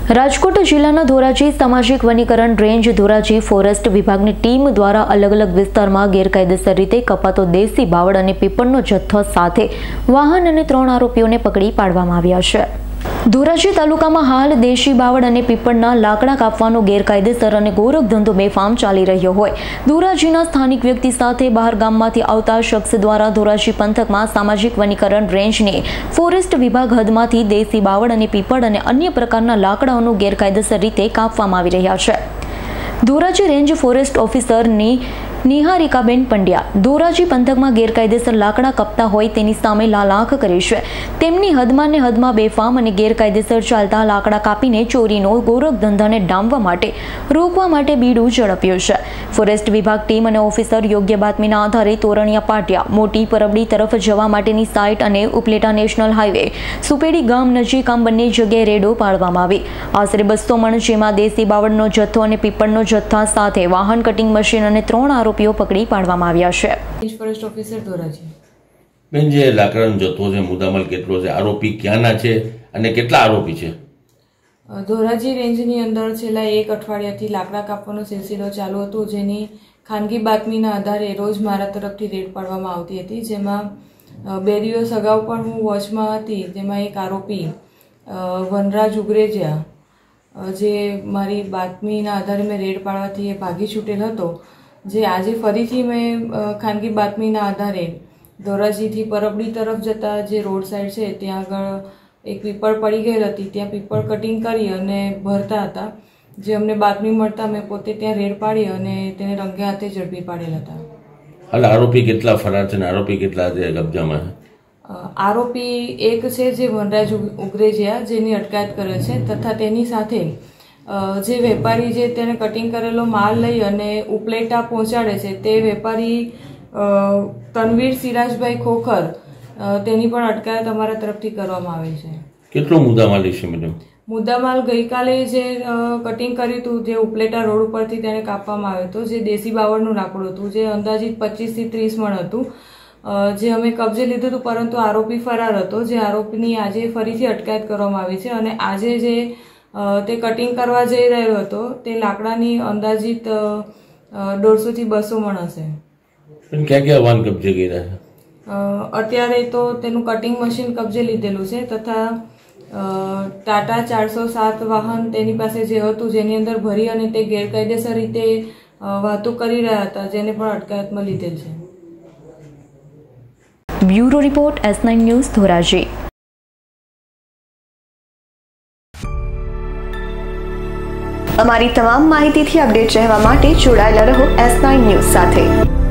રાજકોટ જિલ્લાના ધોરાજી સામાજિક વનીકરણ રેન્જ ધોરાજી ફોરેસ્ટ વિભાગની ટીમ દ્વારા અલગ અલગ વિસ્તારમાં ગેરકાયદેસર રીતે કપાતો દેશી બાવળ અને પીપળનો જથ્થો સાથે વાહન અને 3 આરોપીઓને પકડી પાડવામાં આવ્યા છે। ધોરાજી તાલુકામાં હાલ દેશી બાવળ અને પીપળના લાકડા કાપવાનો ગેરકાયદેસર અને ગોરખ ધંધો બેફામ ચાલી રહ્યો હોય ધોરાજીના સ્થાનિક વ્યક્તિ સાથે બહાર ગામમાંથી આવતા શખ્સ દ્વારા ધોરાજી પંથકમાં સામાજિક વનીકરણ રેન્જની ફોરેસ્ટ વિભાગ હદમાંથી દેશી બાવળ અને પીપળ અને અન્ય પ્રકારના લાકડાઓનું ગેરકાયદેસર રીતે કાપવામાં આવી રહ્યા છે। ધોરાજી રેન્જ ફોરેસ્ટ ઓફિસરની નિહારિકાબેન પંડ્યા ધોરાજી પંથકમાં ગેરકાયદેસર લાકડા કપતા હોય તેની સામે લાલાખ કરી છે। તેમની હદમાં ને હદમાં બેફામ અને ગેરકાયદેસર ચાલતા લાકડા કાપીને ચોરીનો ગોરખ ધંધાને ડામવા માટે રોકવા માટે બીડું ઝડપ્યું છે। ફોરેસ્ટ વિભાગ ટીમ અને ઓફિસર યોગ્ય બાતમીના આધારે તોરણિયા પાટિયા મોટી પરબડી તરફ જવા માટેની સાઇટ અને ઉપલેટા નેશનલ હાઈવે સુપેડી ગામ નજીક આમ બંને જગ્યાએ રેડો પાડવામાં આવી। આશરે 200 મણ જેમાં દેશી બાવળનો જથ્થો અને પીપળનો જથ્થા સાથે વાહન કટિંગ મશીન અને 3 આરોપીઓ પકડી પાડવામાં આવ્યા છે। ફોરેસ્ટ ઓફિસર ધોરાજી બેન, જે લાકડાનો જથ્થો છે, મુદ્દામાલ કેટલો છે, આરોપી ક્યાંના છે અને કેટલા આરોપી છે? ધોરાજી રેન્જની અંદર છેલ્લા 1 અઠવાડિયાથી લાકડા કાપવાનો સિલસિલો ચાલુ હતો, જેની ખાનગી બાતમીના આધારે રોજ મારા તરફથી રેડ પાડવામાં આવતી હતી, જેમાં 2 દિવસ અગાઉ પણ હું વોચમાં હતી, જેમાં એક આરોપી વનરાજ ઉગરેજા, જે મારી બાતમીના આધારે મેં રેડ પાડવાથી એ ભાગી છૂટેલ હતો, જે આજે ફરીથી મેં ખાનગી બાતમીના આધારે ધોરાજીથી પરબડી તરફ જતા જે રોડ સાઈડ છે ત્યાં આગળ એક પીપળ પડી ગયેલ હતી, ત્યાં પીપળ કટિંગ કરી અને ભરતા હતા, જે અમને બાતમી મળતા મેં પોતે ત્યાં રેડ પાડી અને તેને રંગે હાથે ઝડપી પાડેલ હતા। હાલ આરોપી કેટલા ફરાર છે અને આરોપી કેટલા કબજામાં છે? આરોપી એક છે જે વનરાજ ઉગરેજિયા, જેની અટકાયત કરે છે, તથા તેની સાથે જે વેપારી જે તેને કટિંગ કરેલો માલ લઈ અને ઉપલેટા પહોંચાડે છે તે વેપારી તનવીર સિરાજભાઈ ખોખર, તેની પણ અટકાયત અમારા તરફથી કરવામાં આવી છે। કેટલો મુદ્દામાલ છે મેડમ? મુદ્દામાલ ગઈકાલે જે કટિંગ કર્યું હતું, જે ઉપલેટા રોડ ઉપરથી તેને કાપવામાં આવ્યો હતો, જે દેશી બાવળનું લાકડું હતું, જે અંદાજિત 25 થી 30 મણ હતું, જે અમે કબજે લીધું હતું, પરંતુ આરોપી ફરાર હતો, જે આરોપીની આજે ફરીથી અટકાયત કરવામાં આવી છે। અને આજે જે તે કટિંગ કરવા જઈ રહ્યો હતો તે લાકડાની અંદાજિત 150 થી 200 મણ હશે। ક્યાં ક્યાં વાહન કબજે કર્યા છે? અત્યારે તો તેનું કટિંગ મશીન કબજે લીધેલું છે, તથા ટાટા 407 વાહન તેની પાસે જે હતું, જેની અંદર ભરી અને તે ગેરકાયદેસર રીતે વાહતુક કરી રહ્યા હતા, જેને પણ અટકાયતમાં લીધેલ છે। Bureau report S9 news Dhoraji. અમારી તમામ માહિતીથી અપડેટ રહેવા માટે જોડાયેલા રહો S9 ન્યૂઝ સાથે।